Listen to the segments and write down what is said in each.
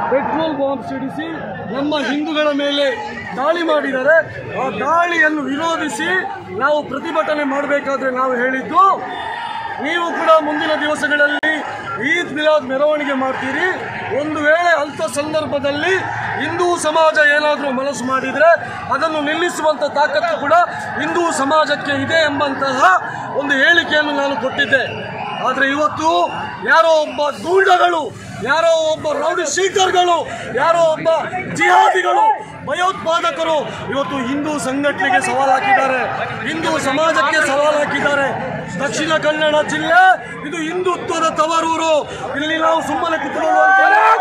Petrol bomb ಸಿಡಿಸಿ ನಮ್ಮ ಹಿಂದೂಗಳ ಮೇಲೆ ದಾಳಿ ಮಾಡಿದ್ದಾರೆ. ಆ ದಾಳಿಯನ್ನು ವಿರೋಧಿಸಿ ನಾವು ಪ್ರತಿಭಟನೆ ಮಾಡಬೇಕಾದ್ರೆ ನಾವು ಹೇಳಿದ್ದು, ನೀವು ಕೂಡ ಮುಂದಿನ ದಿವಸಗಳಲ್ಲಿ ಈದ್ ಮಿಲಾದ್ ಮೆರವಣಿಗೆ ಮಾಡ್ತೀರಿ. ಒಂದು ವೇಳೆ ಅಂಥ ಸಂದರ್ಭದಲ್ಲಿ ಹಿಂದೂ ಸಮಾಜ ಏನಾದರೂ ಮನಸ್ಸು ಮಾಡಿದರೆ ಅದನ್ನು ನಿಲ್ಲಿಸುವಂಥ ತಾಕತ್ತು ಕೂಡ ಹಿಂದೂ ಸಮಾಜಕ್ಕೆ ಇದೆ ಎಂಬಂತಹ ಒಂದು ಹೇಳಿಕೆಯನ್ನು ನಾನು ಕೊಟ್ಟಿದ್ದೆ. ಆದರೆ ಇವತ್ತು ಯಾರೋ ಒಬ್ಬ ಗೂಂಡಗಳು, ಯಾರೋ ಒಬ್ಬ ರೌಡಿ ಶೀಟರ್ಗಳು, ಯಾರೋ ಒಬ್ಬ ಜಿಹಾದಿಗಳು, ಭಯೋತ್ಪಾದಕರು ಇವತ್ತು ಹಿಂದೂ ಸಂಘಟನೆಗೆ ಸವಾಲು ಹಾಕಿದ್ದಾರೆ, ಹಿಂದೂ ಸಮಾಜಕ್ಕೆ ಸವಾಲು ಹಾಕಿದ್ದಾರೆ. ದಕ್ಷಿಣ ಕನ್ನಡ ಜಿಲ್ಲೆ ಇದು ಹಿಂದುತ್ವದ ತವರೂರು. ಇಲ್ಲಿ ನಾವು ಸುಮ್ಮನೆ ಕುತ್ಕೊಳ್ಳುವಂತ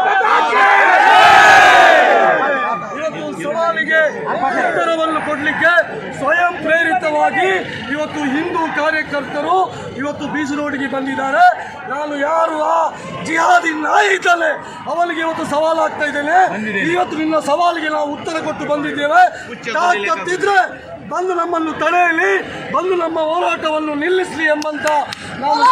ಇವತ್ತು ಸವಾಲಿಗೆ ಉತ್ತರವನ್ನು ಕೊಡಲಿಕ್ಕೆ ಸ್ವಯಂ ಪ್ರೇರಿತವಾಗಿ ಇವತ್ತು ಹಿಂದೂ ಕಾರ್ಯಕರ್ತರು ಇವತ್ತು ಬೀಚ್ ರೋಡ್ಗೆ ಬಂದಿದ್ದಾರೆ. ನಾನು ಯಾರು ಆ ಜಿಹಾದಿ ನಾಯಿ ಇದ್ದಾನೆ ಅವನಿಗೆ ಇವತ್ತು ಸವಾಲು ಆಗ್ತಾ ಇದ್ದೇನೆ. ಇವತ್ತು ನಿನ್ನ ಸವಾಲಿಗೆ ನಾವು ಉತ್ತರ ಕೊಟ್ಟು ಬಂದಿದ್ದೇವೆ. ತಾಕತ್ತಿದ್ರೆ ಬಂದು ನಮ್ಮನ್ನು ತಡೆಯಲಿ, ಬಂದು ನಮ್ಮ ಹೋರಾಟವನ್ನು ನಿಲ್ಲಿಸಲಿ ಎಂಬಂತ ನಾವು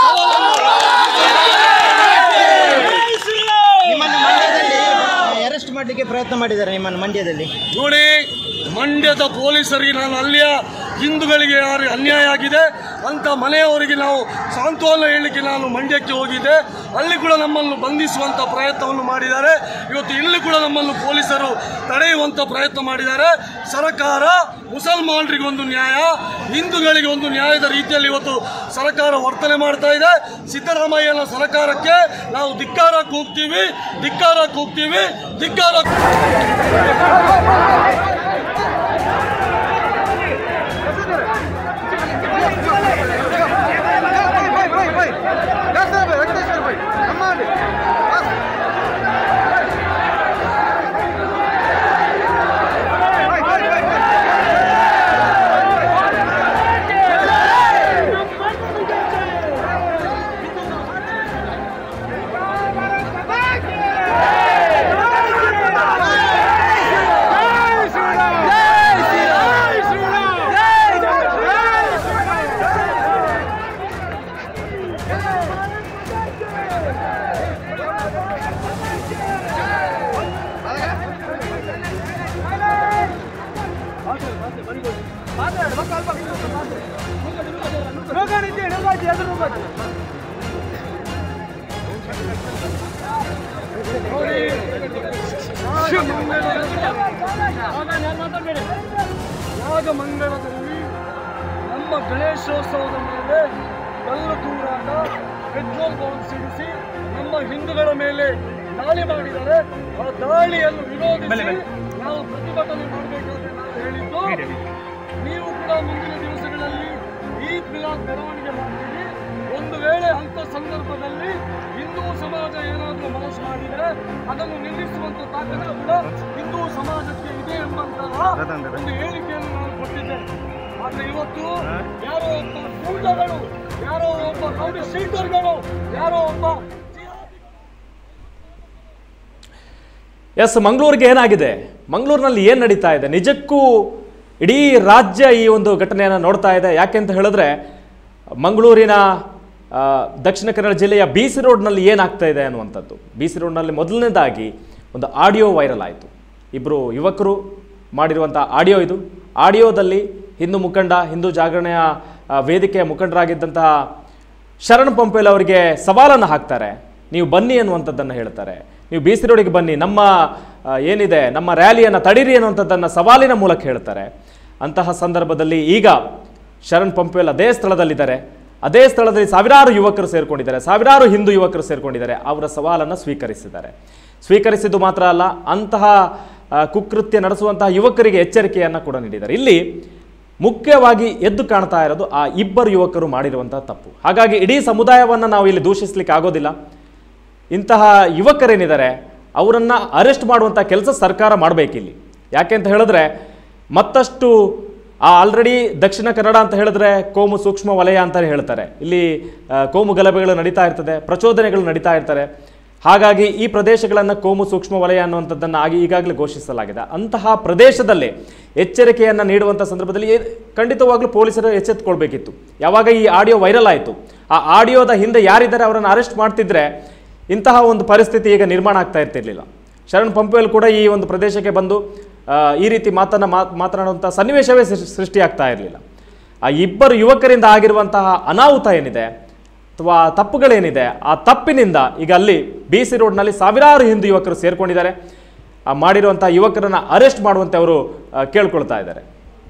ಅರೆಸ್ಟ್ ಮಾಡಲಿಕ್ಕೆ ಪ್ರಯತ್ನ ಮಾಡಿದ್ದಾರೆ ನಿಮ್ಮನ್ನು ಮಂಡ್ಯದಲ್ಲಿ. ನೋಡಿ, ಮಂಡ್ಯದ ಪೊಲೀಸರಿಗೆ ನಾನು ಅಲ್ಲಿಯ ಹಿಂದೂಗಳಿಗೆ ಯಾರು ಅನ್ಯಾಯ ಆಗಿದೆ ಅಂತ ಮನೆಯವರಿಗೆ ನಾವು ಸಾಂತ್ವನ ಹೇಳಲಿಕ್ಕೆ ನಾನು ಮಂಡ್ಯಕ್ಕೆ ಹೋಗಿದ್ದೆ. ಅಲ್ಲಿ ಕೂಡ ನಮ್ಮನ್ನು ಬಂಧಿಸುವಂಥ ಪ್ರಯತ್ನವನ್ನು ಮಾಡಿದ್ದಾರೆ. ಇವತ್ತು ಇಲ್ಲಿ ಕೂಡ ನಮ್ಮನ್ನು ಪೊಲೀಸರು ತಡೆಯುವಂಥ ಪ್ರಯತ್ನ ಮಾಡಿದ್ದಾರೆ. ಸರ್ಕಾರ ಮುಸಲ್ಮಾನರಿಗೆ ಒಂದು ನ್ಯಾಯ, ಹಿಂದೂಗಳಿಗೆ ಒಂದು ನ್ಯಾಯದ ರೀತಿಯಲ್ಲಿ ಇವತ್ತು ಸರ್ಕಾರ ವರ್ತನೆ ಮಾಡ್ತಾ ಇದೆ. ಸಿದ್ದರಾಮಯ್ಯನ ಸರ್ಕಾರಕ್ಕೆ ನಾವು ಧಿಕ್ಕಾರಕ್ಕೆ ಹೋಗ್ತೀವಿ, ಧಿಕ್ಕಾರಕ್ಕೆ ಹೋಗ್ತೀವಿ, ಧಿಕ್ಕಾರಕ್ಕೆ. ನಾಗಮಂಗಲದಲ್ಲಿ ನಮ್ಮ ಗಣೇಶೋತ್ಸವದ ಮೇಲೆ ಕಲ್ಲು ತೂರಾಟ, ಪೆಟ್ರೋಲ್ ಬಾಂಬ್ ಸಿಡಿಸಿ ನಮ್ಮ ಹಿಂದೂಗಳ ಮೇಲೆ ದಾಳಿ ಮಾಡಿದ್ದಾರೆ. ಆ ದಾಳಿಯನ್ನು ವಿರೋಧಿಸಿ ನಾವು ಪ್ರತಿಭಟನೆ ಮಾಡಬೇಕಾದ್ರೆ ನಾವು ಹೇಳಿದ್ದು, ನೀವು ಕೂಡ ಮುಂದಿನ ದಿವಸಗಳಲ್ಲಿ ಈದ್ ಮಿಲಾದ್ ಮೆರವಣಿಗೆ ಮಾಡ್ತೀರಿ. ಒಂದು ವೇಳೆ ಅಂಥ ಸಂದರ್ಭದಲ್ಲಿ ಹಿಂದೂ ಸಮಾಜ ಏನಾದರೂ ಮನಸ್ಸು ಮಾಡಿದರೆ ಅದನ್ನು ನಿಲ್ಲಿಸುವಂಥ ತಾಕತ್ತು ಕೂಡ ಹಿಂದೂ ಸಮಾಜಕ್ಕೆ ಇದೆ ಎಂಬಂತಹ ಒಂದು ಹೇಳಿಕೆಯನ್ನು ನಾನು ಕೊಟ್ಟಿದ್ದೆ. ಆದರೆ ಇವತ್ತು ಯಾರೋ ಒಬ್ಬ ಗೂಂಡಗಳು, ಯಾರೋ ಒಬ್ಬ ರೌಡಿ ಶೀಟರ್ಗಳು, ಯಾರೋ ಒಬ್ಬ ಮಂಗಳೂರಿಗೆ ಏನಾಗಿದೆ, ಮಂಗಳೂರಿನಲ್ಲಿ ಏನು ನಡೀತಾ ಇದೆ, ನಿಜಕ್ಕೂ ಇಡೀ ರಾಜ್ಯ ಈ ಒಂದು ಘಟನೆಯನ್ನು ನೋಡ್ತಾ ಇದೆ. ಯಾಕೆಂತ ಹೇಳಿದ್ರೆ ಮಂಗಳೂರಿನ ದಕ್ಷಿಣ ಕನ್ನಡ ಜಿಲ್ಲೆಯ BC ರೋಡ್ನಲ್ಲಿ ಏನಾಗ್ತಾ ಇದೆ ಅನ್ನುವಂಥದ್ದು. BC ರೋಡ್ನಲ್ಲಿ ಮೊದಲನೇದಾಗಿ ಒಂದು ಆಡಿಯೋ ವೈರಲ್ ಆಯಿತು. ಇಬ್ಬರು ಯುವಕರು ಮಾಡಿರುವಂಥ ಆಡಿಯೋ ಇದು. ಆಡಿಯೋದಲ್ಲಿ ಹಿಂದೂ ಮುಖಂಡ, ಹಿಂದೂ ಜಾಗರಣೆಯ ವೇದಿಕೆಯ ಮುಖಂಡರಾಗಿದ್ದಂತಹ ಶರಣ್ ಪಂಪೇಲ್ ಅವರಿಗೆ ಸವಾಲನ್ನು ಹಾಕ್ತಾರೆ. ನೀವು ಬನ್ನಿ ಅನ್ನುವಂಥದ್ದನ್ನು ಹೇಳ್ತಾರೆ. ನೀವು BC ರೋಡಿಗೆ ಬನ್ನಿ, ನಮ್ಮ ಏನಿದೆ ನಮ್ಮ ರ್ಯಾಲಿಯನ್ನು ತಡೀರಿ ಅನ್ನುವಂಥದ್ದನ್ನು ಸವಾಲಿನ ಮೂಲಕ ಹೇಳ್ತಾರೆ. ಅಂತಹ ಸಂದರ್ಭದಲ್ಲಿ ಈಗ ಶರಣ್ ಪಂಪೇಲ್ ಅದೇ ಸ್ಥಳದಲ್ಲಿದ್ದಾರೆ. ಅದೇ ಸ್ಥಳದಲ್ಲಿ ಸಾವಿರಾರು ಯುವಕರು ಸೇರಿಕೊಂಡಿದ್ದಾರೆ, ಸಾವಿರಾರು ಹಿಂದೂ ಯುವಕರು ಸೇರಿಕೊಂಡಿದ್ದಾರೆ. ಅವರ ಸವಾಲನ್ನು ಸ್ವೀಕರಿಸಿದ್ದು ಮಾತ್ರ ಅಲ್ಲ, ಅಂತಹ ಕುಕೃತ್ಯ ನಡೆಸುವಂತಹ ಯುವಕರಿಗೆ ಎಚ್ಚರಿಕೆಯನ್ನು ಕೂಡ ನೀಡಿದ್ದಾರೆ. ಇಲ್ಲಿ ಮುಖ್ಯವಾಗಿ ಎದ್ದು ಕಾಣ್ತಾ ಇರೋದು ಆ ಇಬ್ಬರು ಯುವಕರು ಮಾಡಿರುವಂತಹ ತಪ್ಪು. ಹಾಗಾಗಿ ಇಡೀ ಸಮುದಾಯವನ್ನು ನಾವು ಇಲ್ಲಿ ದೂಷಿಸಲಿಕ್ಕೆ ಆಗೋದಿಲ್ಲ. ಇಂತಹ ಯುವಕರೇನಿದ್ದಾರೆ ಅವರನ್ನು ಅರೆಸ್ಟ್ ಮಾಡುವಂಥ ಕೆಲಸ ಸರ್ಕಾರ ಮಾಡಬೇಕಿಲ್ಲಿ. ಯಾಕೆ ಅಂತ ಹೇಳಿದ್ರೆ ಮತ್ತಷ್ಟು ಆಲ್ರೆಡಿ ದಕ್ಷಿಣ ಕನ್ನಡ ಅಂತ ಹೇಳಿದ್ರೆ ಕೋಮು ಸೂಕ್ಷ್ಮ ವಲಯ ಅಂತಲೇ ಹೇಳ್ತಾರೆ. ಇಲ್ಲಿ ಕೋಮು ಗಲಭೆಗಳು ನಡೀತಾ ಇರ್ತದೆ, ಪ್ರಚೋದನೆಗಳು ನಡೀತಾ ಇರ್ತಾರೆ. ಹಾಗಾಗಿ ಈ ಪ್ರದೇಶಗಳನ್ನು ಕೋಮು ಸೂಕ್ಷ್ಮ ವಲಯ ಅನ್ನುವಂಥದ್ದನ್ನು ಈಗಾಗಲೇ ಘೋಷಿಸಲಾಗಿದೆ. ಅಂತಹ ಪ್ರದೇಶದಲ್ಲಿ ಎಚ್ಚರಿಕೆಯನ್ನು ನೀಡುವಂಥ ಸಂದರ್ಭದಲ್ಲಿ ಖಂಡಿತವಾಗ್ಲೂ ಪೊಲೀಸರು ಎಚ್ಚೆತ್ತುಕೊಳ್ಬೇಕಿತ್ತು. ಯಾವಾಗ ಈ ಆಡಿಯೋ ವೈರಲ್ ಆಯಿತು, ಆ ಆಡಿಯೋದ ಹಿಂದೆ ಯಾರಿದ್ದಾರೆ ಅವರನ್ನು ಅರೆಸ್ಟ್ ಮಾಡ್ತಿದ್ರೆ ಇಂತಹ ಒಂದು ಪರಿಸ್ಥಿತಿ ಈಗ ನಿರ್ಮಾಣ ಆಗ್ತಾ ಇರ್ತಿರ್ಲಿಲ್ಲ. ಶರಣ್ ಪಂಪೇಲ್ ಕೂಡ ಈ ಒಂದು ಪ್ರದೇಶಕ್ಕೆ ಬಂದು ಈ ರೀತಿ ಮಾತನಾಡುವಂಥ ಸನ್ನಿವೇಶವೇ ಸೃಷ್ಟಿಯಾಗ್ತಾ ಇರಲಿಲ್ಲ. ಆ ಇಬ್ಬರು ಯುವಕರಿಂದ ಆಗಿರುವಂತಹ ಅನಾಹುತ ಏನಿದೆ ಅಥವಾ ತಪ್ಪುಗಳೇನಿದೆ, ಆ ತಪ್ಪಿನಿಂದ ಈಗ ಅಲ್ಲಿ BC ರೋಡ್ನಲ್ಲಿ ಸಾವಿರಾರು ಹಿಂದೂ ಯುವಕರು ಸೇರ್ಕೊಂಡಿದ್ದಾರೆ. ಆ ಮಾಡಿರುವಂಥ ಯುವಕರನ್ನು ಅರೆಸ್ಟ್ ಮಾಡುವಂತೆ ಅವರು ಕೇಳ್ಕೊಳ್ತಾ ಇದ್ದಾರೆ.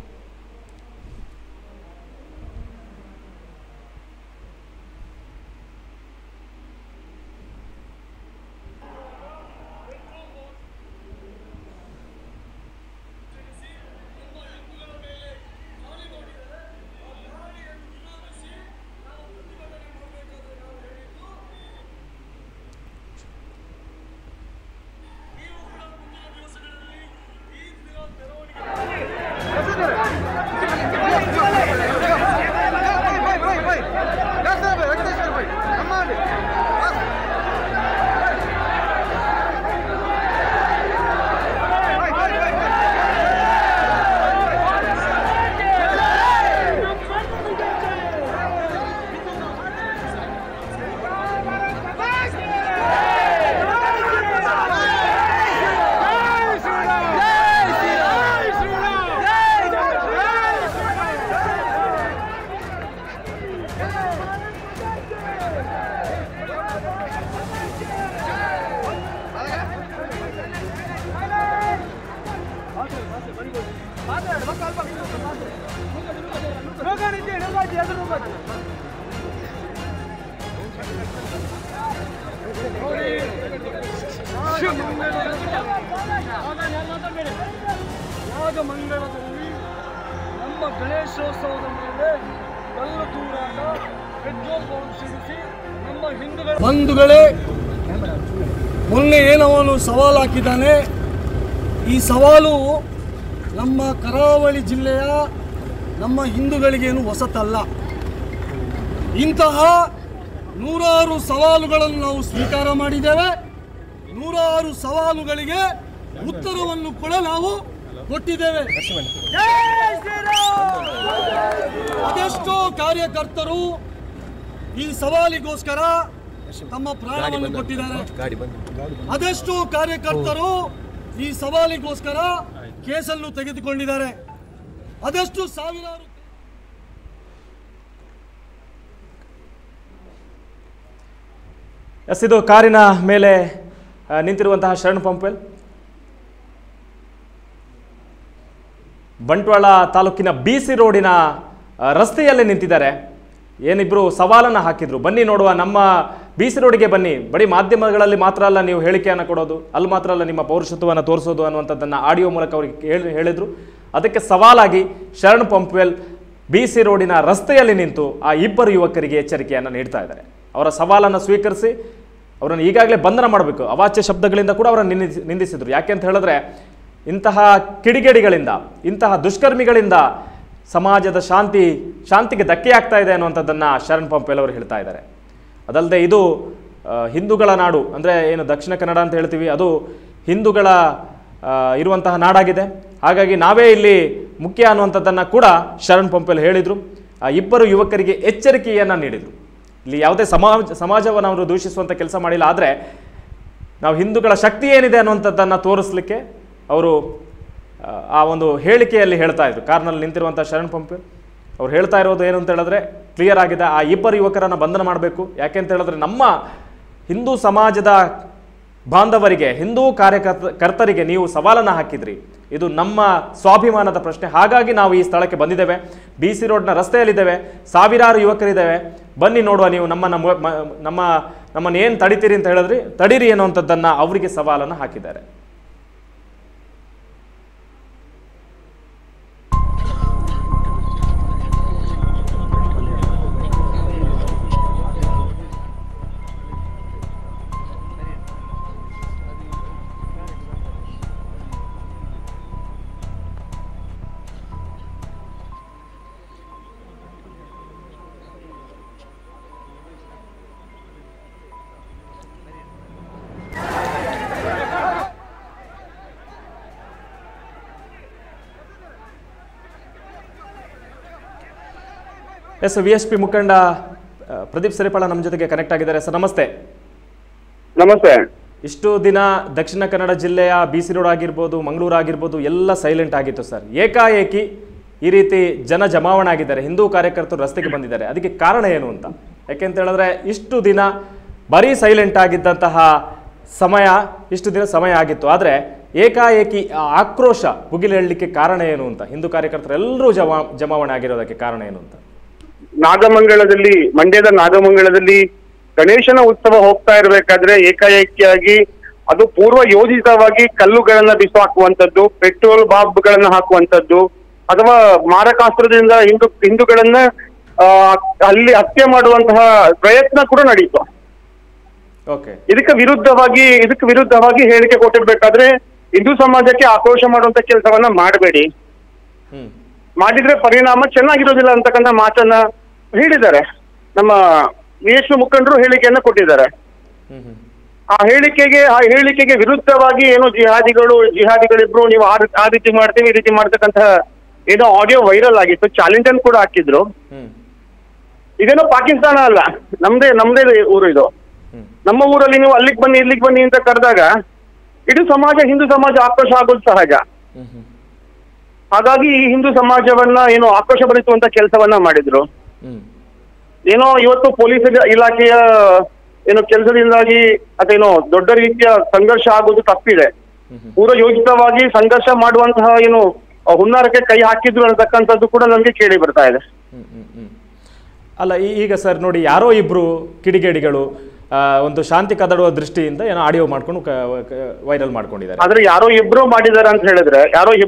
ನಾಗಮಂಗಲದಲ್ಲಿ ನಮ್ಮ ಗಣೇಶೋತ್ಸವದ ಮೇಲೆ ಕಲ್ಲು ತೂರಾಟ, ಪೆಟ್ರೋಲ್ ಬಾಂಬ್ ಸಿಡಿಸಿ ನಮ್ಮ ಹಿಂದೂಗಳ ಬಂಧುಗಳೇ, ಮೊನ್ನೆ ಏನವನು ಸವಾಲು ಹಾಕಿದ್ದಾನೆ. ಈ ಸವಾಲು ನಮ್ಮ ಕರಾವಳಿ ಜಿಲ್ಲೆಯ ನಮ್ಮ ಹಿಂದೂಗಳಿಗೇನು ಹೊಸತಲ್ಲ. ಇಂತಹ ನೂರಾರು ಸವಾಲುಗಳನ್ನು ನಾವು ಸ್ವೀಕಾರ ಮಾಡಿದ್ದೇವೆ. ನೂರಾರು ಸವಾಲುಗಳಿಗೆ ಉತ್ತರವನ್ನು ಕೂಡ ನಾವು ಕೊಟ್ಟಿದ್ದೇವೆ. ಅದೆಷ್ಟೋ ಕಾರ್ಯಕರ್ತರು ಈ ಸವಾಲಿಗೋಸ್ಕರ ತಮ್ಮ ಪ್ರಾಣವನ್ನು ಕೊಟ್ಟಿದ್ದಾರೆ. ಅದೆಷ್ಟೋ ಕಾರ್ಯಕರ್ತರು ಈ ಸವಾಲಿಗೋಸ್ಕರ ಕೇಸನ್ನು ತೆಗೆದುಕೊಂಡಿದ್ದಾರೆ. ಅದೆಷ್ಟು ಸಾವಿರಾರು ಇದು ಕಾರಿನ ಮೇಲೆ ನಿಂತಿರುವಂತಹ ಶರಣ್ ಪಂಪೇಲ್ ಬಂಟ್ವಾಳ ತಾಲೂಕಿನ BC ರೋಡಿನ ರಸ್ತೆಯಲ್ಲೇ ನಿಂತಿದ್ದಾರೆ. ಏನಿಬ್ರು ಸವಾಲನ್ನು ಹಾಕಿದ್ರು, ಬನ್ನಿ ನೋಡುವ, ನಮ್ಮ BC ರೋಡಿಗೆ ಬನ್ನಿ, ಬರೀ ಮಾಧ್ಯಮಗಳಲ್ಲಿ ಮಾತ್ರ ಅಲ್ಲ ನೀವು ಹೇಳಿಕೆಯನ್ನು ಕೊಡೋದು, ಅಲ್ಲಿ ಮಾತ್ರ ಅಲ್ಲ ನಿಮ್ಮ ಪೌರುಷತ್ವವನ್ನು ತೋರಿಸೋದು ಅನ್ನುವಂಥದ್ದನ್ನು ಆಡಿಯೋ ಮೂಲಕ ಅವರಿಗೆ ಹೇಳಿದರು. ಅದಕ್ಕೆ ಸವಾಲಾಗಿ ಶರಣ್ ಪಂಪೇಲ್ BC ರೋಡಿನ ರಸ್ತೆಯಲ್ಲಿ ನಿಂತು ಆ ಇಬ್ಬರು ಯುವಕರಿಗೆ ಎಚ್ಚರಿಕೆಯನ್ನು ನೀಡ್ತಾ ಇದ್ದಾರೆ. ಅವರ ಸವಾಲನ್ನು ಸ್ವೀಕರಿಸಿ ಅವರನ್ನು ಈಗಾಗಲೇ ಬಂಧನ ಮಾಡಬೇಕು. ಅವಾಚ್ಯ ಶಬ್ದಗಳಿಂದ ಕೂಡ ಅವರನ್ನು ನಿಂದಿಸಿದರು. ಯಾಕೆ ಅಂತ ಹೇಳಿದ್ರೆ, ಇಂತಹ ಕಿಡಿಗೇಡಿಗಳಿಂದ, ಇಂತಹ ದುಷ್ಕರ್ಮಿಗಳಿಂದ ಸಮಾಜದ ಶಾಂತಿಗೆ ಧಕ್ಕೆಯಾಗ್ತಾ ಇದೆ ಅನ್ನುವಂಥದ್ದನ್ನು ಶರಣ್ ಪಂಪೇಲ್ ಅವರು ಹೇಳ್ತಾ ಇದ್ದಾರೆ. ಅದಲ್ಲದೆ ಇದು ಹಿಂದೂಗಳ ನಾಡು, ಅಂದರೆ ಏನು ದಕ್ಷಿಣ ಕನ್ನಡ ಅಂತ ಹೇಳ್ತೀವಿ, ಅದು ಹಿಂದೂಗಳ ಇರುವಂತಹ ನಾಡಾಗಿದೆ. ಹಾಗಾಗಿ ನಾವೇ ಇಲ್ಲಿ ಮುಖ್ಯ ಅನ್ನುವಂಥದ್ದನ್ನು ಕೂಡ ಶರಣ್ ಪಂಪೇಲ್ ಹೇಳಿದರು. ಆ ಇಬ್ಬರು ಯುವಕರಿಗೆ ಎಚ್ಚರಿಕೆಯನ್ನು ನೀಡಿದರು. ಇಲ್ಲಿ ಯಾವುದೇ ಸಮಾಜವನ್ನು ಅವರು ದೂಷಿಸುವಂಥ ಕೆಲಸ ಮಾಡಿಲ್ಲ. ಆದರೆ ನಾವು ಹಿಂದೂಗಳ ಶಕ್ತಿ ಏನಿದೆ ಅನ್ನುವಂಥದ್ದನ್ನು ತೋರಿಸಲಿಕ್ಕೆ ಅವರು ಆ ಒಂದು ಹೇಳಿಕೆಯಲ್ಲಿ ಹೇಳ್ತಾ ಇದ್ರು. ಕಾರ್ನಲ್ಲಿ ನಿಂತಿರುವಂಥ ಶರಣ್ ಪಂಪೇಲ್ ಅವ್ರು ಹೇಳ್ತಾ ಇರೋದು ಏನು ಅಂತ ಹೇಳಿದ್ರೆ ಕ್ಲಿಯರ್ ಆಗಿದೆ. ಆ ಇಬ್ಬರು ಯುವಕರನ್ನು ಬಂಧನ ಮಾಡಬೇಕು. ಯಾಕೆ ಅಂತ ಹೇಳಿದ್ರೆ, ನಮ್ಮ ಹಿಂದೂ ಸಮಾಜದ ಬಾಂಧವರಿಗೆ, ಹಿಂದೂ ಕಾರ್ಯಕರ್ತರಿಗೆ ನೀವು ಸವಾಲನ್ನು ಹಾಕಿದ್ರಿ. ಇದು ನಮ್ಮ ಸ್ವಾಭಿಮಾನದ ಪ್ರಶ್ನೆ. ಹಾಗಾಗಿ ನಾವು ಈ ಸ್ಥಳಕ್ಕೆ ಬಂದಿದ್ದೇವೆ. BC ರೋಡ್ನ ರಸ್ತೆಯಲ್ಲಿದ್ದೇವೆ. ಸಾವಿರಾರು ಯುವಕರಿದ್ದೇವೆ. ಬನ್ನಿ ನೋಡುವ, ನೀವು ನಮ್ಮನ್ನು ಏನು ತಡಿತೀರಿ ಅಂತ ಹೇಳಿದ್ರಿ, ತಡೀರಿ ಅನ್ನುವಂಥದ್ದನ್ನು ಅವರಿಗೆ ಸವಾಲನ್ನು ಹಾಕಿದ್ದಾರೆ. ಎಸ್ VSP ಮುಖಂಡ ಪ್ರದೀಪ್ ಸರಿಪಾಳ ನಮ್ಮ ಜೊತೆಗೆ ಕನೆಕ್ಟ್ ಆಗಿದ್ದಾರೆ. ಸರ್ ನಮಸ್ತೆ. ನಮಸ್ತೆ. ಇಷ್ಟು ದಿನ ದಕ್ಷಿಣ ಕನ್ನಡ ಜಿಲ್ಲೆಯ BC ರೋಡ್ ಆಗಿರ್ಬೋದು, ಮಂಗಳೂರು ಆಗಿರ್ಬೋದು ಎಲ್ಲ ಸೈಲೆಂಟ್ ಆಗಿತ್ತು ಸರ್. ಏಕಾಏಕಿ ಈ ರೀತಿ ಜನ ಜಮಾವಣೆ ಆಗಿದ್ದಾರೆ, ಹಿಂದೂ ಕಾರ್ಯಕರ್ತರು ರಸ್ತೆಗೆ ಬಂದಿದ್ದಾರೆ. ಅದಕ್ಕೆ ಕಾರಣ ಏನು ಅಂತ, ಯಾಕೆಂತ ಹೇಳಿದ್ರೆ ಇಷ್ಟು ದಿನ ಬರೀ ಸೈಲೆಂಟ್ ಆಗಿದ್ದಂತಹ ಇಷ್ಟು ದಿನ ಸಮಯ ಆಗಿತ್ತು. ಆದರೆ ಏಕಾಏಕಿ ಆಕ್ರೋಶ ಭುಗಿಲೇಳಲಿಕ್ಕೆ ಕಾರಣ ಏನು ಅಂತ, ಹಿಂದೂ ಕಾರ್ಯಕರ್ತರು ಎಲ್ಲರೂ ಜಮಾವಣೆ ಆಗಿರೋದಕ್ಕೆ ಕಾರಣ ಏನು ಅಂತ. ನಾಗಮಂಗಲದಲ್ಲಿ, ಮಂಡ್ಯದ ನಾಗಮಂಗಲದಲ್ಲಿ ಗಣೇಶನ ಉತ್ಸವ ಹೋಗ್ತಾ ಇರಬೇಕಾದ್ರೆ ಏಕಾಏಕಿಯಾಗಿ ಅದು ಪೂರ್ವ ಯೋಜಿತವಾಗಿ ಕಲ್ಲುಗಳನ್ನ ಬಿಸಾಕುವಂಥದ್ದು, ಪೆಟ್ರೋಲ್ ಬಾಂಬ್ಗಳನ್ನ ಹಾಕುವಂಥದ್ದು ಅಥವಾ ಮಾರಕಾಸ್ತ್ರದಿಂದ ಹಿಂದೂಗಳನ್ನ ಅಲ್ಲಿ ಹತ್ಯೆ ಮಾಡುವಂತಹ ಪ್ರಯತ್ನ ಕೂಡ ನಡೀತು. ಇದಕ್ಕೆ ವಿರುದ್ಧವಾಗಿ ಹೇಳಿಕೆ ಕೊಟ್ಟಿರ್ಬೇಕಾದ್ರೆ ಹಿಂದೂ ಸಮಾಜಕ್ಕೆ ಆಕ್ರೋಶ ಮಾಡುವಂತ ಕೆಲಸವನ್ನ ಮಾಡಬೇಡಿ, ಮಾಡಿದ್ರೆ ಪರಿಣಾಮ ಚೆನ್ನಾಗಿರೋದಿಲ್ಲ ಅಂತಕ್ಕಂಥ ಮಾತನ್ನ ಹೇಳಿದ್ದಾರೆ. ನಮ್ಮ ವಿಶ್ವ ಮುಖಂಡರು ಹೇಳಿಕೆಯನ್ನ ಕೊಟ್ಟಿದ್ದಾರೆ. ಆ ಹೇಳಿಕೆಗೆ ವಿರುದ್ಧವಾಗಿ ಏನೋ ಜಿಹಾದಿಗಳಿಬ್ರು ನೀವು ಆ ರೀತಿ ಮಾಡ್ತೀವಿ, ಈ ರೀತಿ ಮಾಡ್ತಕ್ಕಂಥ ಏನೋ ಆಡಿಯೋ ವೈರಲ್ ಆಗಿತ್ತು, ಚಾಲೆಂಜ್ ಅನ್ನು ಕೂಡ ಹಾಕಿದ್ರು. ಇದೇನೋ ಪಾಕಿಸ್ತಾನ ಅಲ್ಲ, ನಮ್ದೇ ಊರು ಇದು. ನಮ್ಮ ಊರಲ್ಲಿ ನೀವು ಇಲ್ಲಿಗೆ ಬನ್ನಿ ಅಂತ ಕರೆದಾಗ ಇಡೀ ಹಿಂದೂ ಸಮಾಜ ಆಕ್ರೋಶ ಆಗೋದು ಸಹಜ. ಹಾಗಾಗಿ ಈ ಹಿಂದೂ ಸಮಾಜವನ್ನ ಏನೋ ಆಕ್ರೋಶ ಭರಿಸುವಂತ ಕೆಲಸವನ್ನ ಮಾಡಿದ್ರು. ಏನೋ ಇವತ್ತು ಪೊಲೀಸ್ ಇಲಾಖೆಯ ಏನೋ ಕೆಲಸದಿಂದಾಗಿ ಅದೇನೋ ದೊಡ್ಡ ರೀತಿಯ ಸಂಘರ್ಷ ಆಗೋದು ತಪ್ಪಿದೆ. ಪೂರ್ವ ಯೋಜಿತವಾಗಿ ಸಂಘರ್ಷ ಮಾಡುವಂತಹ ಏನು ಹುನ್ನಾರಕ್ಕೆ ಕೈ ಹಾಕಿದ್ರು ಅಂತಕ್ಕಂಥದ್ದು ಕೂಡ ನಮ್ಗೆ ಕೇಳಿ ಬರ್ತಾ ಇದೆ. ಅಲ್ಲ, ಈಗ ಸರ್ ನೋಡಿ, ಯಾರೋ ಇಬ್ರು ಕಿಡಿಗೇಡಿಗಳು ಒಂದು ಶಾಂತಿ ಕದಡುವ ದೃಷ್ಟಿಯಿಂದ ಏನೋ ಆಡಿಯೋ ಮಾಡ್ಕೊಂಡು ವೈರಲ್ ಮಾಡ್ಕೊಂಡಿದ್ದಾರೆ. ಆದ್ರೆ ಯಾರೋ ಇಬ್ರು ಮಾಡಿದಾರೆ ಅಂತ ಹೇಳಿದ್ರೆ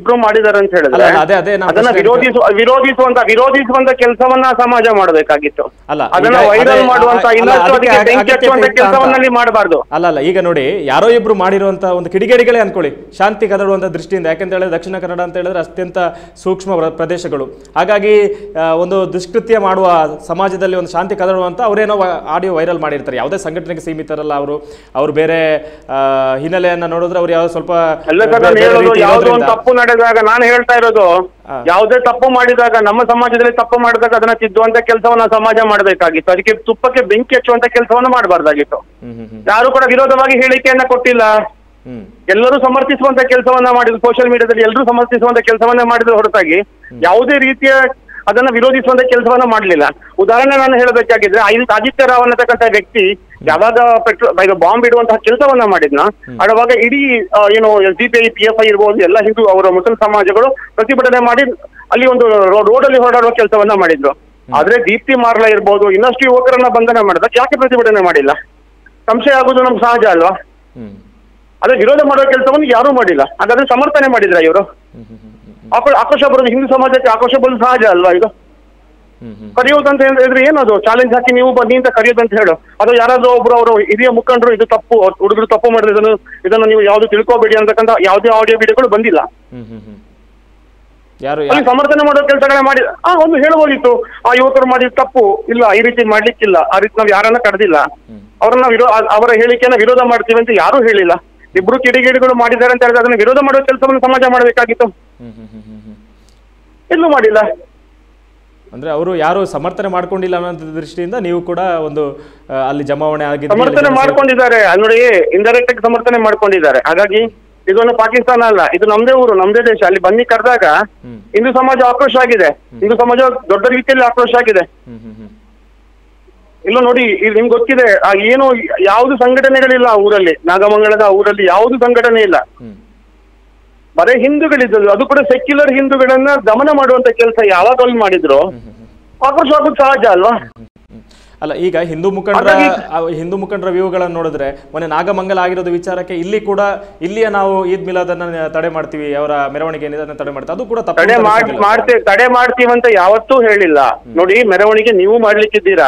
ಅದನ್ನ ವಿರೋಧಿಸುವಂತ ಕೆಲಸವನ್ನ ಸಮಾಜ ಮಾಡಬೇಕಾಗಿತ್ತು. ಅದನ್ನ ವೈರಲ್ ಮಾಡುವಂತ ಕೆಲಸವನ್ನಲ್ಲಿ ಮಾಡಬಾರ್ದು. ಅಲ್ಲ, ಈಗ ನೋಡಿ, ಯಾರೋ ಇಬ್ರು ಮಾಡಿರುವಂತ ಒಂದು ಕಿಡಿಗೇಡಿಗಳೇ ಅನ್ಕೊಳ್ಳಿ, ಶಾಂತಿ ಕದಡುವಂತ ದೃಷ್ಟಿಯಿಂದ. ಯಾಕಂತ ಹೇಳಿದ್ರೆ ದಕ್ಷಿಣ ಕನ್ನಡ ಅಂತ ಹೇಳಿದ್ರೆ ಅತ್ಯಂತ ಸೂಕ್ಷ್ಮ ಪ್ರದೇಶಗಳು. ಹಾಗಾಗಿ ಒಂದು ದುಷ್ಕೃತ್ಯ ಮಾಡುವ ಸಮಾಜದಲ್ಲಿ ಒಂದು ಶಾಂತಿ ಕದಡುವಂತ ಅವರೇನೋ ಆಡಿಯೋ ವೈರಲ್ ಮಾಡಿರ್ತಾರೆ. ಯಾವುದೇ ಸಂಘಟನೆಗೆ ಸೀಮಿತರಲ್ಲ ಅವರು ಬೇರೆ ಹಿನ್ನೆಲೆಯನ್ನ ನೋಡಿದ್ರೆ ಅವ್ರು ಯಾವ್ದು ಸ್ವಲ್ಪ ಯಾವುದೋ ಒಂದು ತಪ್ಪು ನಡೆದಾಗ ನಾನು ಹೇಳ್ತಾ ಇರೋದು, ಯಾವುದೇ ತಪ್ಪು ಮಾಡಿದಾಗ ನಮ್ಮ ಸಮಾಜದಲ್ಲಿ ತಪ್ಪು ಮಾಡಿದಾಗ ಅದನ್ನ ತಿದ್ದುವಂತ ಕೆಲಸವನ್ನ ಸಮಾಜ ಮಾಡಬೇಕಾಗಿತ್ತು. ಅದಕ್ಕೆ ತುಪ್ಪಕ್ಕೆ ಬೆಂಕಿ ಹಚ್ಚುವಂತ ಕೆಲಸವನ್ನ ಮಾಡಬಾರ್ದಾಗಿತ್ತು. ಯಾರು ಕೂಡ ವಿರೋಧವಾಗಿ ಹೇಳಿಕೆಯನ್ನ ಕೊಟ್ಟಿಲ್ಲ, ಎಲ್ಲರೂ ಸಮರ್ಥಿಸುವಂತ ಕೆಲಸವನ್ನ ಮಾಡಿದ್ರು. ಸೋಷಿಯಲ್ ಮೀಡಿಯಾದಲ್ಲಿ ಎಲ್ಲರೂ ಸಮರ್ಥಿಸುವಂತ ಕೆಲಸವನ್ನ ಮಾಡಿದ್ರು ಹೊರತಾಗಿ ಯಾವುದೇ ರೀತಿಯ ಅದನ್ನ ವಿರೋಧಿಸುವಂತ ಕೆಲಸವನ್ನ ಮಾಡಲಿಲ್ಲ. ಉದಾಹರಣೆ ನಾನು ಹೇಳಬೇಕಾಗಿದ್ರೆ ಆದಿತ್ಯ ರಾವ್ ಅನ್ನತಕ್ಕಂಥ ವ್ಯಕ್ತಿ ಯಾವಾಗ ಬಾಂಬ್ ಇಡುವಂತಹ ಕೆಲಸವನ್ನ ಮಾಡಿದ್ನ, ಆವಾಗ ಇಡೀ ಏನು SDPI PFI ಇರ್ಬೋದು ಎಲ್ಲ ಹಿಂದೂ ಅವರ ಮುಸ್ಲಿಂ ಸಮಾಜಗಳು ಪ್ರತಿಭಟನೆ ಮಾಡಿ ಅಲ್ಲಿ ಒಂದು ರೋಡ್ ಅಲ್ಲಿ ಹೊರಡುವ ಕೆಲಸವನ್ನ ಮಾಡಿದ್ರು. ಆದ್ರೆ ದೀಪ್ತಿ ಮಾರ್ಲಾ ಇರ್ಬೋದು, ಇನ್ನಷ್ಟು ಯುವಕರನ್ನ ಬಂಧನ ಮಾಡಿದಾಗ ಯಾಕೆ ಪ್ರತಿಭಟನೆ ಮಾಡಿಲ್ಲ? ಸಂಶಯ ಆಗೋದು ನಮ್ಗೆ ಸಹಜ ಅಲ್ವಾ? ಅದೇ ವಿರೋಧ ಮಾಡುವ ಕೆಲಸವನ್ನು ಯಾರೂ ಮಾಡಿಲ್ಲ. ಹಾಗಾದ್ರೆ ಸಮರ್ಥನೆ ಮಾಡಿದ್ರ ಇವರು? ಆಕ್ರೋಶ ಬರೋದು, ಹಿಂದೂ ಸಮಾಜಕ್ಕೆ ಆಕ್ರೋಶ ಬರೋದು ಸಹಜ ಅಲ್ವಾ? ಇದು ಕರೆಯೋದಂತ ಹೇಳಿದ್ರೆ ಏನದು? ಚಾಲೆಂಜ್ ಹಾಕಿ ನೀವು ಬನ್ನಿ ಅಂತ ಕರೆಯೋದಂತ ಹೇಳು. ಅದು ಯಾರಾದ್ರೂ ಒಬ್ರು ಅವರು ಹಿರಿಯ ಮುಖಂಡರು ಇದು ತಪ್ಪು, ಹುಡುಗರು ತಪ್ಪು ಮಾಡಿದ್ರೆ ಇದನ್ನು ನೀವು ಯಾವ್ದು ತಿಳ್ಕೋಬೇಡಿ ಅಂತಕ್ಕಂಥ ಯಾವುದೇ ಆಡಿಯೋ ವಿಡಿಯೋಗಳು ಬಂದಿಲ್ಲ. ಅಲ್ಲಿ ಸಮರ್ಥನೆ ಮಾಡೋ ಕೆಲಸಗಳನ್ನ ಮಾಡಿ ಒಂದು ಹೇಳಬಹುದಿತ್ತು, ಆ ಯುವಕರು ಮಾಡಿದ ತಪ್ಪು ಇಲ್ಲ, ಈ ರೀತಿ ಮಾಡ್ಲಿಕ್ಕಿಲ್ಲ, ಆ ರೀತಿ ನಾವು ಯಾರನ್ನ ಕರೆದಿಲ್ಲ, ಅವರ ಹೇಳಿಕೆಯನ್ನ ವಿರೋಧ ಮಾಡ್ತೀವಿ ಅಂತ ಯಾರು ಹೇಳಿಲ್ಲ. ಇಬ್ರು ಕಿಡಿಗೇಡಿಗಳು ಮಾಡಿದ್ದಾರೆ ಅಂತ ಹೇಳಿದ್ರೆ ಅದನ್ನ ವಿರೋಧ ಮಾಡುವ ಕೆಲಸವನ್ನು ಸಮಾಜ ಮಾಡಬೇಕಾಗಿತ್ತು. ಎಲ್ಲೂ ಮಾಡಿಲ್ಲ. ಅಂದ್ರೆ ಅವರು ಯಾರು ಸಮರ್ಥನೆ ಮಾಡ್ಕೊಂಡಿಲ್ಲ ಅನ್ನೋ ದೃಷ್ಟಿಯಿಂದ ನೀವು ಕೂಡ ಒಂದು ಅಲ್ಲಿ ಜಮಾವಣೆ ಆಗಿದೆ, ಸಮರ್ಥನೆ ಮಾಡ್ಕೊಂಡಿದ್ದಾರೆ ನೋಡಿ, ಇಂಡೈರೆಕ್ಟ್ ಆಗಿ ಸಮರ್ಥನೆ ಮಾಡ್ಕೊಂಡಿದ್ದಾರೆ. ಹಾಗಾಗಿ ಇದೊಂದು ಪಾಕಿಸ್ತಾನ ಅಲ್ಲ, ಇದು ನಮ್ದೇ ಊರು, ನಮ್ದೇ ದೇಶ. ಅಲ್ಲಿ ಬನ್ನಿ ಕರೆದಾಗ ಹಿಂದೂ ಸಮಾಜ ಆಕ್ರೋಶ ಆಗಿದೆ, ಹಿಂದೂ ಸಮಾಜ ದೊಡ್ಡ ರೀತಿಯಲ್ಲಿ ಆಕ್ರೋಶ ಆಗಿದೆ. ಇಲ್ಲ ನೋಡಿ, ಇಲ್ಲಿ ನಿಮ್ಗೆ ಗೊತ್ತಿದೆ, ಏನು ಯಾವ್ದು ಸಂಘಟನೆಗಳಿಲ್ಲ ಆ ಊರಲ್ಲಿ, ನಾಗಮಂಗಲದ ಊರಲ್ಲಿ ಯಾವ್ದು ಸಂಘಟನೆ ಇಲ್ಲ, ಬರೇ ಹಿಂದೂಗಳಿದ್ದದ್ದು. ಅದು ಕೂಡ ಸೆಕ್ಯುಲರ್ ಹಿಂದೂಗಳನ್ನ ದಮನ ಮಾಡುವಂತ ಕೆಲಸ ಯಾವಾಗಲೂ ಮಾಡಿದ್ರು, ಆಕ್ರೋಶ ಆಗೋದು ಸಹಜ ಅಲ್ವಾ? ಅಲ್ಲ, ಈಗ ಹಿಂದೂ ಮುಖಂಡರ ವ್ಯೂಗಳನ್ನು ನೋಡಿದ್ರೆ ಮೊನ್ನೆ ನಾಗಮಂಗಲ ಆಗಿರೋದು ವಿಚಾರಕ್ಕೆ ಇಲ್ಲಿಯ ನಾವು ಈದ್ ಮಿಲಾದನ್ನ ತಡೆ ಮಾಡ್ತೀವಿ, ಅವರ ಮೆರವಣಿಗೆ ಏನಿದೆ ತಡೆ ಮಾಡ್ತೀವಿ, ಅದು ಕೂಡ ತಡೆ ಮಾಡ್ತೀವಂತ ಯಾವತ್ತೂ ಹೇಳಿಲ್ಲ. ನೋಡಿ, ಮೆರವಣಿಗೆ ನೀವು ಮಾಡ್ಲಿಕ್ಕಿದ್ದೀರಾ,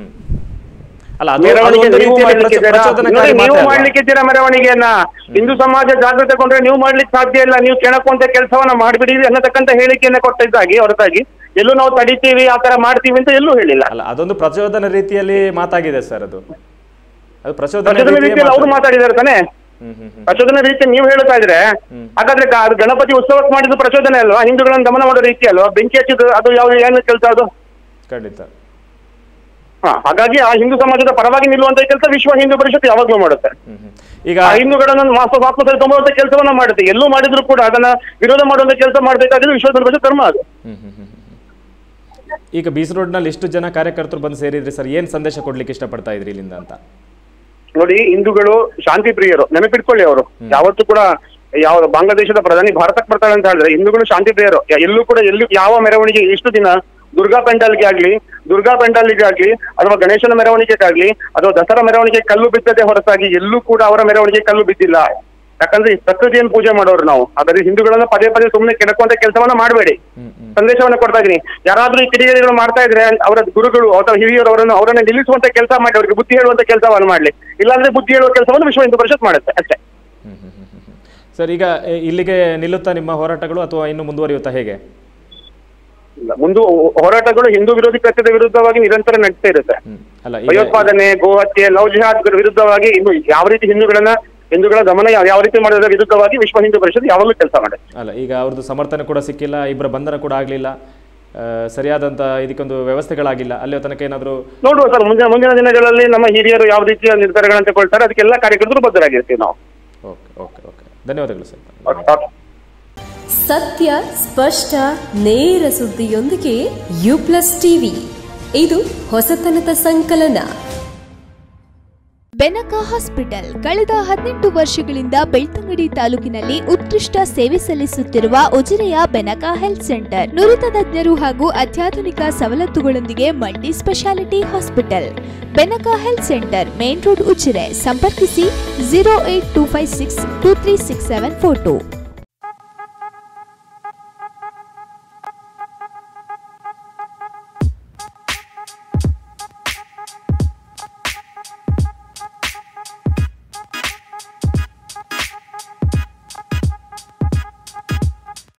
ನೀವು ಮಾಡ್ಲಿಕ್ಕಿದ್ದೀರಾ ಮೆರವಣಿಗೆಯನ್ನ. ಹಿಂದೂ ಸಮಾಜ ಜಾಗೃತಗೊಂಡ್ರೆ ನೀವು ಮಾಡ್ಲಿಕ್ಕೆ ಸಾಧ್ಯ ಇಲ್ಲ, ನೀವು ಕೆಣಕುವಂತ ಕೆಲಸವನ್ನ ಮಾಡ್ಬಿಡಿರಿ ಅನ್ನತಕ್ಕಂಥ ಹೇಳಿಕೆಯನ್ನ ಕೊಟ್ಟಿದ್ದಾಗಿ ಹೊರತಾಗಿ ಎಲ್ಲೂ ನಾವು ತಡಿತೀವಿ ಆ ತರ ಮಾಡ್ತೀವಿ ಅಂತ ಎಲ್ಲೂ ಹೇಳಿಲ್ಲ. ಅಲ್ಲ, ಅದೊಂದು ಪ್ರಚೋದನೆ ರೀತಿಯಲ್ಲಿ ಮಾತಾಗಿದೆ ಸರ್. ಅದು ಪ್ರಚೋದನೆ ರೀತಿಯಲ್ಲಿ ಅವ್ರು ಮಾತಾಡಿದಾರೆ ತಾನೆ. ಪ್ರಚೋದನೆ ರೀತಿ ನೀವು ಹೇಳ್ತಾ ಇದ್ರೆ ಹಾಗಾದ್ರೆ ಗಣಪತಿ ಉತ್ಸವಕ್ಕೆ ಮಾಡಿದ್ದು ಪ್ರಚೋದನೆ ಅಲ್ವಾ? ಹಿಂದೂಗಳನ್ನ ದಮನ ಮಾಡೋ ರೀತಿ ಅಲ್ವಾ? ಬೆಂಕಿ ಹಚ್ಚಿದ್ದು ಅದು ಯಾವ ಏನು ಕೆಲಸ? ಅದು ಖಂಡಿತ ಹಾಗಾಗಿ ಆ ಹಿಂದೂ ಸಮಾಜದ ಪರವಾಗಿ ನಿಲ್ಲುವಂತ ಕೆಲಸ ವಿಶ್ವ ಹಿಂದೂ ಪರಿಷತ್ ಯಾವಾಗ್ಲೂ ಮಾಡುತ್ತೆ. ಈಗ ಆ ಹಿಂದೂಗಳನ್ನ ವಾಪಸ್ ತುಂಬುವಂತ ಕೆಲಸವನ್ನ ಮಾಡುತ್ತೆ. ಎಲ್ಲೂ ಮಾಡಿದ್ರು ಕೂಡ ಅದನ್ನ ವಿರೋಧ ಮಾಡುವಂತ ಕೆಲಸ ಮಾಡ್ಬೇಕಾದ್ರೆ ವಿಶ್ವ ಹಿಂದೂ ಪರಿಷತ್ ಧರ್ಮ ಅದು. ಈಗ ಬೀಚ್ ರೋಡ್ ನಲ್ಲಿ ಎಷ್ಟು ಜನ ಕಾರ್ಯಕರ್ತರು ಬಂದು ಸೇರಿದ್ರಿ ಸರ್, ಏನ್ ಸಂದೇಶ ಕೊಡ್ಲಿಕ್ಕೆ ಇಷ್ಟಪಡ್ತಾ ಇದ್ರಿ ಇಲ್ಲಿಂದ ಅಂತ? ನೋಡಿ, ಹಿಂದೂಗಳು ಶಾಂತಿ ಪ್ರಿಯರು, ನೆನಪಿಟ್ಕೊಳ್ಳಿ. ಅವರು ಯಾವತ್ತೂ ಕೂಡ ಯಾವ ಬಾಂಗ್ಲಾದೇಶದ ಪ್ರಧಾನಿ ಭಾರತಕ್ಕೆ ಬರ್ತಾಳೆ ಅಂತ ಹೇಳಿದ್ರೆ ಹಿಂದೂಗಳು ಶಾಂತಿ ಪ್ರಿಯರು. ಎಲ್ಲೂ ಕೂಡ ಯಾವ ಮೆರವಣಿಗೆ ಎಷ್ಟು ದಿನ ದುರ್ಗಾ ಪೆಂಡಾಲ್ಗೆ ಆಗ್ಲಿ ಅಥವಾ ಗಣೇಶನ ಮೆರವಣಿಗೆಗಾಗ್ಲಿ ಅಥವಾ ದಸರಾ ಮೆರವಣಿಗೆ ಕಲ್ಲು ಬಿದ್ದದೆ ಹೊರತಾಗಿ ಎಲ್ಲೂ ಕೂಡ ಅವರ ಮೆರವಣಿಗೆ ಕಲ್ಲು ಬಿದ್ದಿಲ್ಲ. ಯಾಕಂದ್ರೆ ಪ್ರಕೃತಿಯನ್ನು ಪೂಜೆ ಮಾಡೋರು ನಾವು. ಹಾಗಾದ್ರೆ ಹಿಂದೂಗಳನ್ನ ಪದೇ ಸುಮ್ಮನೆ ಕೆಡಕುವಂತ ಕೆಲಸವನ್ನ ಮಾಡಬೇಡಿ. ಸಂದೇಶವನ್ನ ಕೊಡ್ತಾ ಇದೀನಿ. ಯಾರಾದ್ರೂ ಈ ಕಿಡಿಗೇಡಿಗಳು ಮಾಡ್ತಾ ಇದ್ರೆ ಅವರ ಗುರುಗಳು ಅಥವಾ ಹಿರಿಯರು ಅವರನ್ನ ನಿಲ್ಲಿಸುವಂತ ಕೆಲಸ ಮಾಡಿ ಅವರಿಗೆ ಬುದ್ಧಿ ಹೇಳುವಂತ ಕೆಲಸವನ್ನು ಮಾಡ್ಲಿ. ಇಲ್ಲಾಂದ್ರೆ ಬುದ್ಧಿ ಹೇಳುವ ಕೆಲಸವನ್ನು ವಿಶ್ವ ಹಿಂದೂ ಪರಿಷತ್ ಮಾಡುತ್ತೆ ಅಷ್ಟೇ. ಸರ್, ಈಗ ಇಲ್ಲಿಗೆ ನಿಲ್ಲುತ್ತಾ ನಿಮ್ಮ ಹೋರಾಟಗಳು ಅಥವಾ ಇನ್ನು ಮುಂದುವರಿಯುತ್ತಾ, ಹೇಗೆ? ಹೋರಾಟಗಳು ಹಿಂದೂ ವಿರೋಧಿ ಕೃತ್ಯದ ವಿರುದ್ಧವಾಗಿ ನಿರಂತರ ನಡೀತಾ ಇರುತ್ತೆ. ಭಯೋತ್ಪಾದನೆ, ಗೋಹತ್ಯೆ, ಲವ್ ಜಿಹಾದ್ ವಿರುದ್ಧವಾಗಿ ಇನ್ನು ಯಾವ ರೀತಿ ಹಿಂದೂಗಳ ಗಮನ ಯಾವ ರೀತಿ ಮಾಡೋದ್ರ ವಿರುದ್ಧವಾಗಿ ವಿಶ್ವ ಹಿಂದೂ ಪರಿಷತ್ ಯಾವಾಗಲೂ ಕೆಲಸ ಮಾಡುತ್ತೆ. ಅಲ್ಲ, ಈಗ ಅವ್ರದ್ದು ಸಮರ್ಥನೆ ಕೂಡ ಸಿಕ್ಕಿಲ್ಲ, ಇಬ್ಬರ ಬಂಧನ ಕೂಡ ಆಗ್ಲಿಲ್ಲ, ಸರಿಯಾದಂತ ಇದಕ್ಕೊಂದು ವ್ಯವಸ್ಥೆಗಳಾಗಿಲ್ಲ. ಅಲ್ಲಿ ತನಕ ಏನಾದ್ರು ನೋಡುವ ಸರ್, ಮುಂದಿನ ದಿನಗಳಲ್ಲಿ ನಮ್ಮ ಹಿರಿಯರು ಯಾವ ರೀತಿಯ ನಿರ್ಧಾರಗಳನ್ನು ತಗೊಳ್ತಾರೆ ಅದಕ್ಕೆಲ್ಲ ಕಾರ್ಯಕರ್ತರು ಬದ್ಧರಾಗಿರ್ತೀವಿ ನಾವು. ಓಕೆ, ಧನ್ಯವಾದಗಳು ಸರ್. ಸತ್ಯ, ಸ್ಪಷ್ಟ, ನೇರ ಸುದ್ದಿಯೊಂದಿಗೆ U+ ಟಿವಿ. ಇದು ಹೊಸತನದ ಸಂಕಲನ. ಬೆನಕ ಹಾಸ್ಪಿಟಲ್ ಕಳೆದ 18 ವರ್ಷಗಳಿಂದ ಬೆಳ್ತಂಗಡಿ ತಾಲೂಕಿನಲ್ಲಿ ಉತ್ಕೃಷ್ಟ ಸೇವೆ ಸಲ್ಲಿಸುತ್ತಿರುವ ಉಜಿರೆಯ ಬೆನಕ ಹೆಲ್ತ್ ಸೆಂಟರ್ ನುರಿತ ತಜ್ಞರು ಹಾಗೂ ಅತ್ಯಾಧುನಿಕ ಸವಲತ್ತುಗಳೊಂದಿಗೆ multi specialty hospital. Benaka health centre, main road, Ujire. ಸಂಪರ್ಕಿಸಿ 08256236742.